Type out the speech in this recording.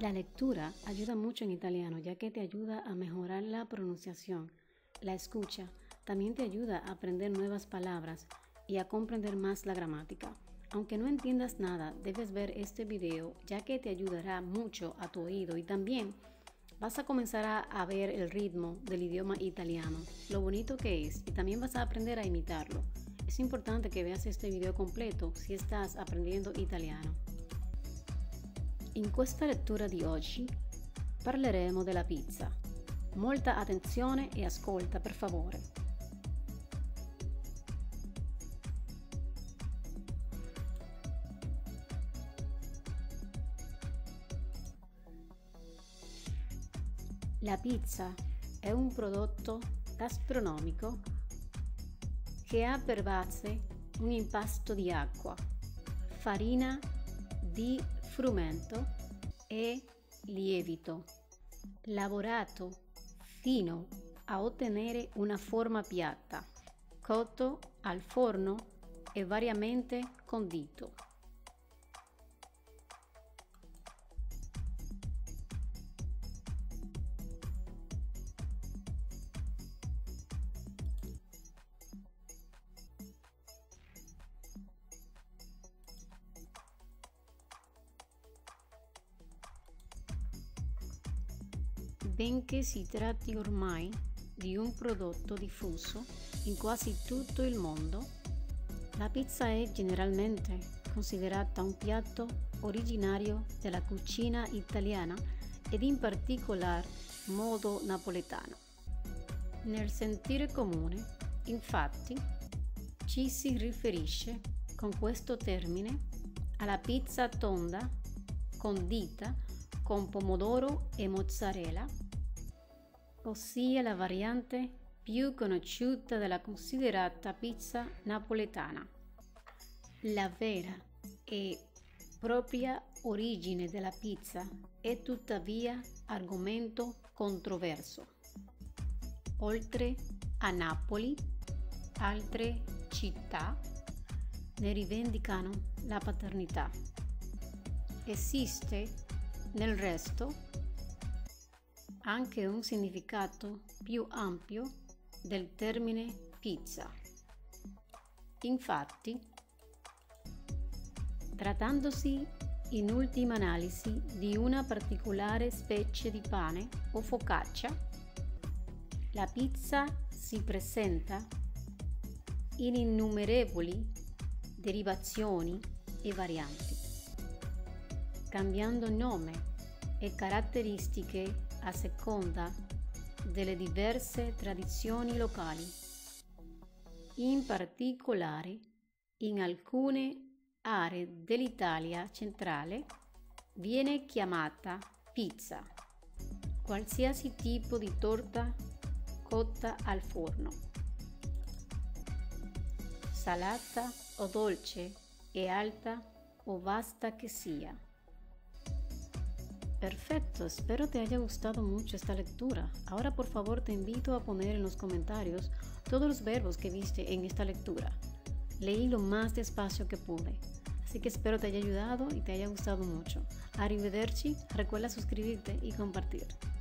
La lectura ayuda mucho en italiano, ya que te ayuda a mejorar la pronunciación. La escucha también te ayuda a aprender nuevas palabras y a comprender más la gramática. Aunque no entiendas nada, debes ver este video, ya que te ayudará mucho a tu oído y también vas a comenzar a ver el ritmo del idioma italiano, lo bonito que es, y también vas a aprender a imitarlo. Es importante que veas este video completo si estás aprendiendo italiano. In questa lettura di oggi parleremo della pizza. Molta attenzione e ascolta, per favore. La pizza è un prodotto gastronomico che ha per base un impasto di acqua, farina di frumento e lievito, lavorato fino a ottenere una forma piatta, cotto al forno e variamente condito. Benché si tratti ormai di un prodotto diffuso in quasi tutto il mondo, la pizza è generalmente considerata un piatto originario della cucina italiana ed in particolar modo napoletano. Nel sentire comune, infatti, ci si riferisce con questo termine alla pizza tonda condita con pomodoro e mozzarella, ossia la variante più conosciuta della considerata pizza napoletana. La vera e propria origine della pizza è tuttavia argomento controverso. Oltre a Napoli, altre città ne rivendicano la paternità. Esiste nel resto anche un significato più ampio del termine pizza. Infatti, trattandosi in ultima analisi di una particolare specie di pane o focaccia, la pizza si presenta in innumerevoli derivazioni e varianti, cambiando nome e caratteristiche a seconda delle diverse tradizioni locali. In particolare, in alcune aree dell'Italia centrale viene chiamata pizza qualsiasi tipo di torta cotta al forno, salata o dolce e alta o basta que sia. Perfecto, espero te haya gustado mucho esta lectura. Ahora por favor te invito a poner en los comentarios todos los verbos que viste en esta lectura. Leí lo más despacio que pude, así que espero te haya ayudado y te haya gustado mucho. Arrivederci, recuerda suscribirte y compartir.